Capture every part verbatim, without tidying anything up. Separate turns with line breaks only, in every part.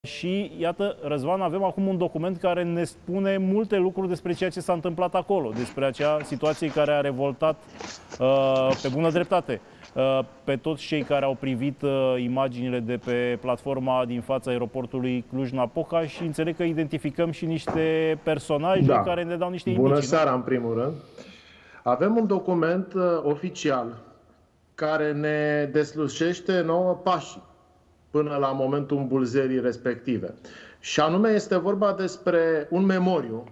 Și iată, Răzvan, avem acum un document care ne spune multe lucruri despre ceea ce s-a întâmplat acolo, despre acea situație care a revoltat uh, pe bună dreptate uh, pe toți cei care au privit uh, imaginile de pe platforma din fața aeroportului Cluj-Napoca și înțeleg că identificăm și niște personaje da. care ne dau niște indicii.
Bună seara, în primul rând. Avem un document uh, oficial care ne deslușește nouă pașii până la momentul îmbulzerii respective. Și anume este vorba despre un memoriu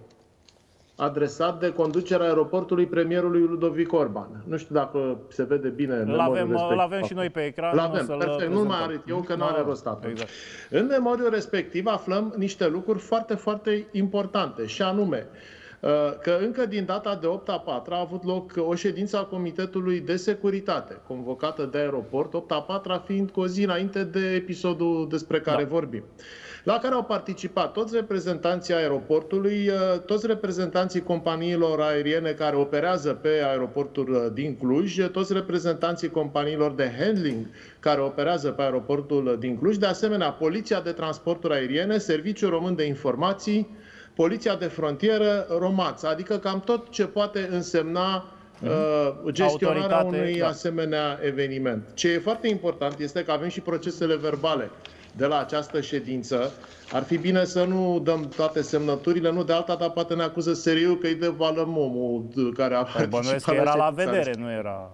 adresat de conducerea aeroportului premierului Ludovic Orban. Nu știu dacă se vede bine memoriul respectiv.
Îl avem și noi pe ecran.
L-avem, perfect. Nu mai arăt eu că nu are rost atunci. Exact. În memoriul respectiv aflăm niște lucruri foarte, foarte importante. Și anume că încă din data de opt a patra a avut loc o ședință a Comitetului de Securitate, convocată de aeroport, opt a patra fiind cu o zi înainte de episodul despre care da. vorbim, la care au participat toți reprezentanții aeroportului, toți reprezentanții companiilor aeriene care operează pe aeroportul din Cluj, toți reprezentanții companiilor de handling care operează pe aeroportul din Cluj, de asemenea Poliția de Transporturi Aeriene, Serviciul Român de Informații, Poliția de Frontieră, Romața, adică cam tot ce poate însemna uh, gestionarea Autoritate, unui da. asemenea eveniment. Ce e foarte important este că avem și procesele verbale de la această ședință. Ar fi bine să nu dăm toate semnăturile, nu de alta, dar poate ne acuză seriu că îi devalăm omul care a participat.
Bănuiesc că era la vedere, nu era...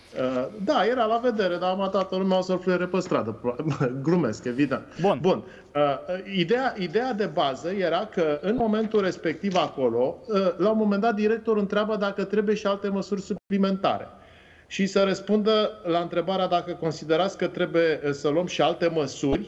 Da, era la vedere, dar am toată lumea o să-l fluiere pe stradă. Glumesc, evident.
Bun.
Bun. Ideea, ideea de bază era că în momentul respectiv acolo, la un moment dat, directorul întreabă dacă trebuie și alte măsuri suplimentare. Și să răspundă la întrebarea dacă considerați că trebuie să luăm și alte măsuri,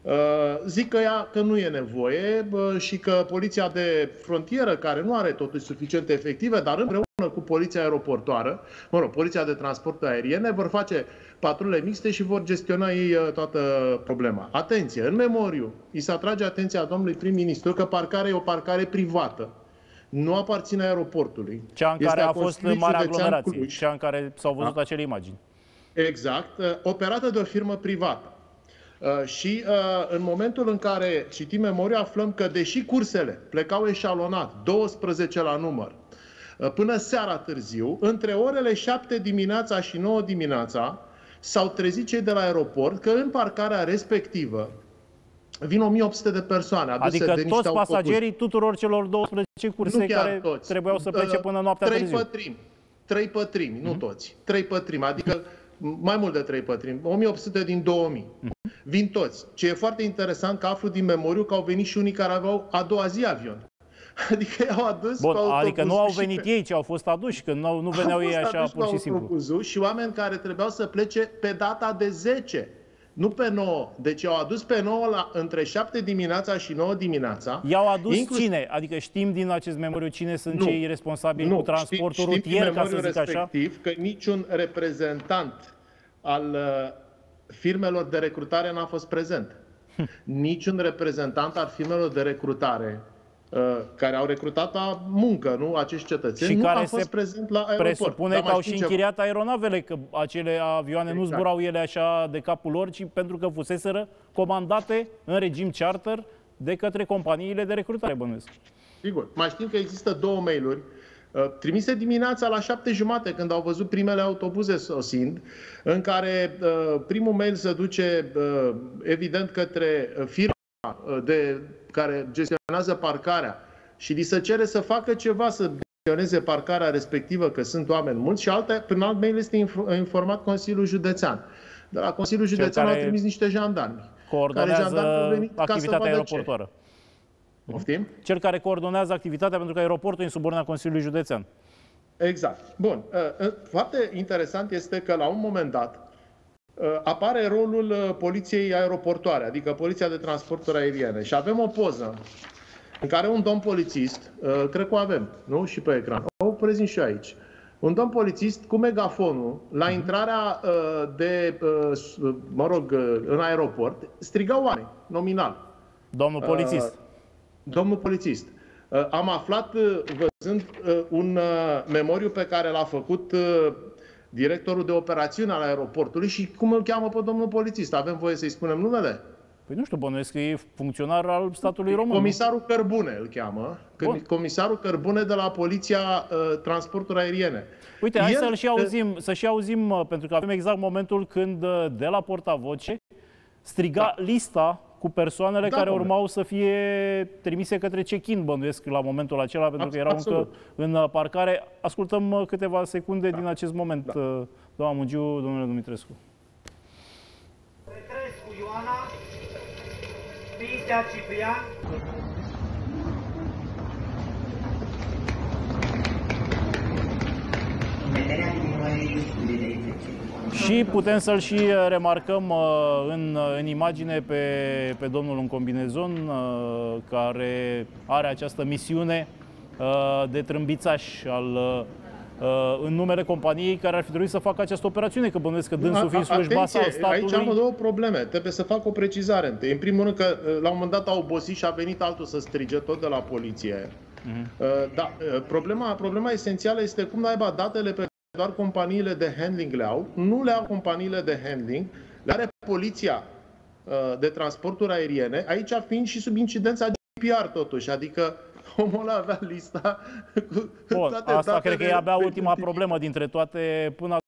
zic că ea că nu e nevoie și că Poliția de Frontieră, care nu are totuși suficient efective, dar împreună cu Poliția Aeroportoară, mă rog, Poliția de Transporturi Aeriene, vor face patrule mixte și vor gestiona ei toată problema. Atenție, în memoriu, îi se atrage atenția domnului prim-ministru că parcarea e o parcare privată. Nu aparține aeroportului.
Cea în care a fost mare aglomerație, cea în care s-au văzut da. acele imagini.
Exact, operată de o firmă privată. Uh, și uh, în momentul în care citim memoriu aflăm că deși cursele plecau eșalonat, douăsprezece la număr, uh, până seara târziu, între orele șapte dimineața și nouă dimineața s-au trezit cei de la aeroport că în parcarea respectivă vin o mie opt sute de persoane aduse
adică
de niște
toți pasagerii tuturor celor douăsprezece curse care
toți.
trebuiau să plece până noaptea
trei
târziu.
Pătrimi, trei pătrimi, nu toți. Trei pătrimi, adică mai mult de trei pătrimi, o mie opt sute din două mii. Vin toți. Ce e foarte interesant că aflu din memoriu că au venit și unii care aveau a doua zi avion. Adică i-au adus
Bun,
cu autobuz.
adică nu au venit
pe...
ei, ci au fost aduși, că nu, nu veneau ei așa pur și simplu.
Și oameni care trebuiau să plece pe data de zece, nu pe nouă. Deci i-au adus pe nouă la, între șapte dimineața și nouă dimineața.
I-au adus
inclus...
cine? Adică știm din acest memoriu cine sunt nu, cei responsabili
nu,
cu transportul
știm,
rutier,
știm
ca să zic așa?
că niciun reprezentant al uh, firmelor de recrutare n-a fost prezent. Niciun reprezentant al firmelor de recrutare uh, care au recrutat la muncă, nu, acești cetățeni,
și
nu
care
a fost prezent la aeroport.
Presupune că au și închiriat ceva. aeronavele, că acele avioane exact. nu zburau ele așa de capul lor, ci pentru că fuseseră comandate în regim charter de către companiile de recrutare, bănuiesc.
Sigur. Mai știm că există două mail-uri trimise dimineața la șapte jumate, când au văzut primele autobuze sosind, în care uh, primul mail se duce uh, evident către firma de, care gestionează parcarea și li se cere să facă ceva, să gestioneze parcarea respectivă, că sunt oameni mulți, și alte, prin alt mail este informat Consiliul Județean. De la Consiliul Județean au trimis niște jandarmi.
Coordonează care activitatea aeroportoară.
Poftim?
Cel care coordonează activitatea, pentru că aeroportul e în subordinea Consiliului Județean.
Exact. Bun. Foarte interesant este că la un moment dat apare rolul poliției aeroportoare, adică Poliția de Transporturi Aeriene. Și avem o poză în care un domn polițist, cred că o avem, nu? Și pe ecran. O prezint și eu aici. Un domn polițist cu megafonul, la intrarea de, mă rog, în aeroport, striga oameni, nominal.
Domnul polițist.
Domnul polițist. Am aflat, văzând un memoriu pe care l-a făcut directorul de operațiune al aeroportului și cum îl cheamă pe domnul polițist. Avem voie să-i spunem numele?
Păi nu știu, bănuiesc că e funcționar al statului român.
Comisarul Cărbune îl cheamă. Bun. Comisarul Cărbune de la Poliția uh, Transporturi Aeriene.
Uite, hai să-l și auzim, să și auzim, pentru că avem exact momentul când de la portavoce striga da. lista cu persoanele da, care urmau moment. să fie trimise către check-in, bănuiesc, la momentul acela, pentru Abs că erau absolut. încă în parcare. Ascultăm câteva secunde da. din acest moment, da. doamna Mugiu, domnule Dumitrescu.
Petrescu Ioana, Pintea Ciprian.
Și putem să-l și remarcăm în, în imagine pe, pe domnul în combinezon, care are această misiune de trâmbițaș al, în numele companiei care ar fi trebuit să facă această operațiune, că bănuiesc că dânsul fiind slujba sa al statului...
Aici am două probleme. Trebuie să fac o precizare întâi. În primul rând că la un moment dat a obosit și a venit altul să strige tot de la poliție. Uh-huh. Da, problema, problema esențială este cum naiba datele pe doar companiile de handling le au, nu le au companiile de handling, le are poliția uh, de transporturi aeriene, aici fiind și sub incidența G D P R totuși, adică omul ăla avea lista cu
Bun,
toate
asta
datele
cred că e abia ultima problemă dintre toate. Până